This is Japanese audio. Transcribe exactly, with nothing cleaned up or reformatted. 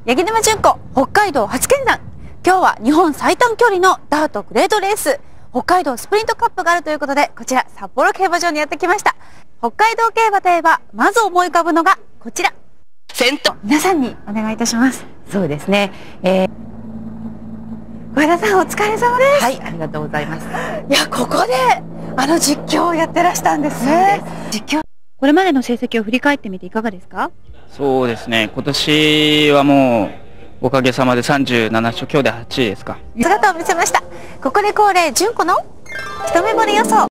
八木沼純子北海道初見談。今日は日本最短距離のダートグレードレース北海道スプリントカップがあるということで、こちら札幌競馬場にやってきました。北海道競馬といえばまず思い浮かぶのがこちら、先頭。皆さんにお願いいたします。 そうですね、えー、 小枝さんお疲れ様です。 はい、ありがとうございます。 いや、ここであの実況をやってらしたんですね。実況、これまでの成績を振り返ってみていかがですか？ そうですね、今年はもうおかげさまでさんじゅうなな勝、今日ではちいですか。 姿を見せました。ここで恒例純子の一目惚れ予想。